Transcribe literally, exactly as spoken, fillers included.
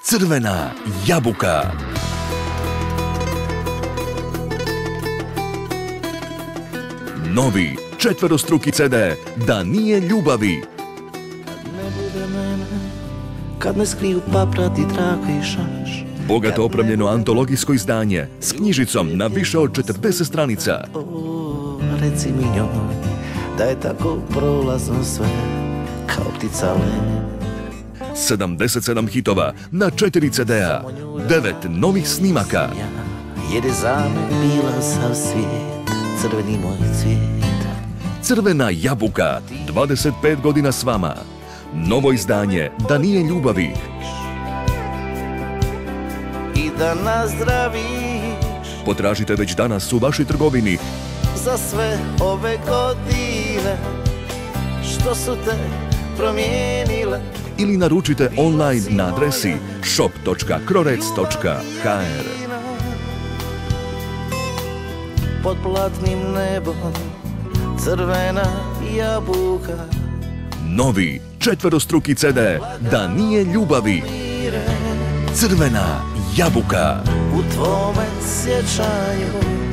Crvena jabuka. Novi četverostruki ce de Da nije ljubavi. Kad ne bude mene, kad me skriju paprati, traka i šaš. Bogato opremljeno antologijsko izdanje s knjižicom na više od četrdeset stranica. O, reci mi njoj da je tako prolazno sve kao ptica le. sedamdeset sedam hitova na četiri ce de-a, devet novih snimaka. Jer je za me bila sav svijet, crveni moj cvijet. Crvena jabuka, dvadeset pet godina s vama. Novo izdanje Da nije ljubavi. I da nazdraviš. Potražite već danas u vašoj trgovini. Za sve ove godine što su te promijenile. Ili naručite online na adresi shop točka krorec točka ha er. Pod platnim nebom crvena jabuka. Novi četverostruki ce de Da nije ljubavi. Crvena jabuka. U tvome sjećanju